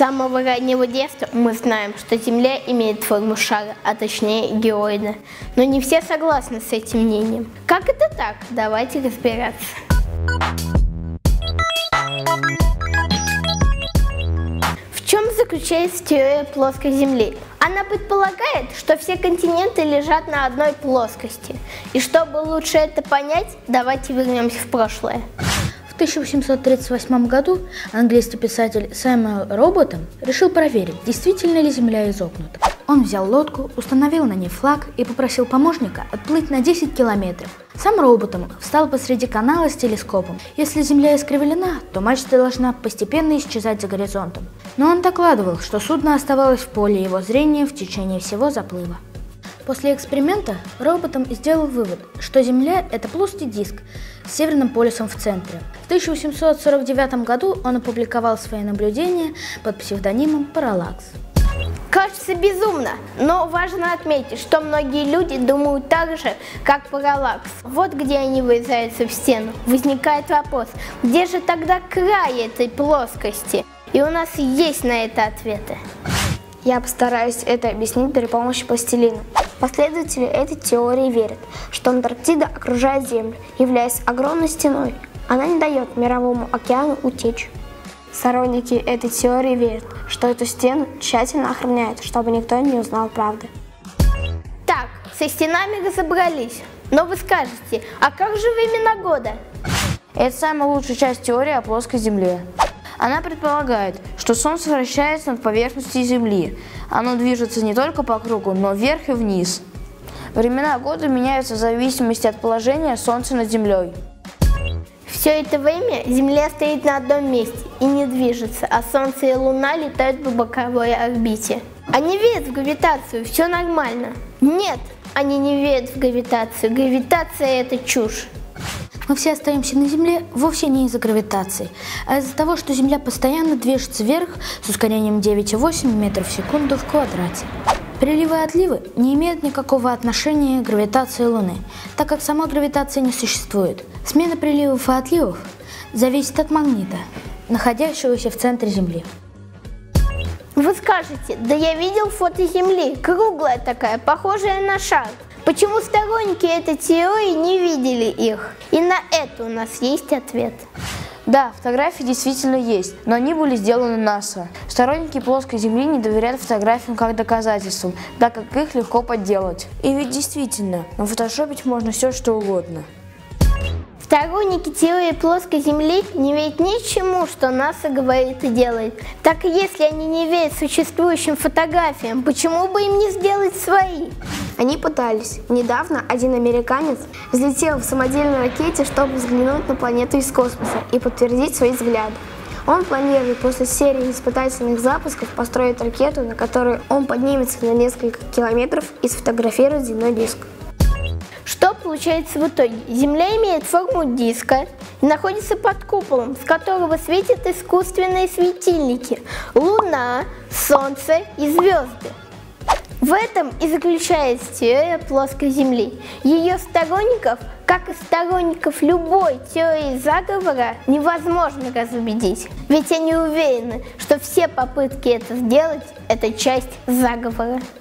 самого раннего детства мы знаем, что Земля имеет форму шара, а точнее геоида. Но не все согласны с этим мнением. Как это так? Давайте разбираться. В чем заключается теория плоской Земли? Она предполагает, что все континенты лежат на одной плоскости. И чтобы лучше это понять, давайте вернемся в прошлое. В 1838 году английский писатель Сэмюэл Роботом решил проверить, действительно ли Земля изогнута. Он взял лодку, установил на ней флаг и попросил помощника отплыть на 10 километров. Сам Роботом встал посреди канала с телескопом. Если Земля искривлена, то мачта должна постепенно исчезать за горизонтом. Но он докладывал, что судно оставалось в поле его зрения в течение всего заплыва. После эксперимента Роботом сделал вывод, что Земля – это плоский диск с северным полюсом в центре. В 1849 году он опубликовал свои наблюдения под псевдонимом Параллакс. Кажется безумно, но важно отметить, что многие люди думают так же, как Параллакс. Вот где они врезаются в стену. Возникает вопрос, где же тогда край этой плоскости? И у нас есть на это ответы. Я постараюсь это объяснить при помощи пластилина. Последователи этой теории верят, что Антарктида окружает Землю, являясь огромной стеной. Она не дает Мировому океану утечь. Сторонники этой теории верят, что эту стену тщательно охраняют, чтобы никто не узнал правды. Так, со стенами разобрались. Но вы скажете, а как же времена года? Это самая лучшая часть теории о плоской Земле. Она предполагает, что Солнце вращается над поверхностью Земли. Оно движется не только по кругу, но вверх и вниз. Времена года меняются в зависимости от положения Солнца над Землей. Все это время Земля стоит на одном месте и не движется, а Солнце и Луна летают по боковой орбите. Они верят в гравитацию, все нормально. Нет, они не верят в гравитацию. Гравитация – это чушь. Мы все остаемся на Земле вовсе не из-за гравитации, а из-за того, что Земля постоянно движется вверх с ускорением 9,8 метров в секунду в квадрате. Приливы и отливы не имеют никакого отношения к гравитации Луны, так как самой гравитации не существует. Смена приливов и отливов зависит от магнита, находящегося в центре Земли. Вы скажете, да я видел фото Земли, круглая такая, похожая на шар. Почему сторонники этой теории не видели их? И на это у нас есть ответ. Да, фотографии действительно есть, но они были сделаны НАСА. Сторонники плоской Земли не доверяют фотографиям как доказательствам, так как их легко подделать. И ведь действительно, нафотошопить можно все, что угодно. Сторонники теории плоской Земли не верят ничему, что НАСА говорит и делает. Так и если они не верят существующим фотографиям, почему бы им не сделать свои? Они пытались. Недавно один американец взлетел в самодельной ракете, чтобы взглянуть на планету из космоса и подтвердить свои взгляды. Он планирует после серии испытательных запусков построить ракету, на которой он поднимется на несколько километров и сфотографирует земной диск. Что получается в итоге? Земля имеет форму диска и находится под куполом, с которого светят искусственные светильники – Луна, Солнце и звезды. В этом и заключается теория плоской Земли. Ее сторонников, как и сторонников любой теории заговора, невозможно разубедить. Ведь они уверены, что все попытки это сделать – это часть заговора.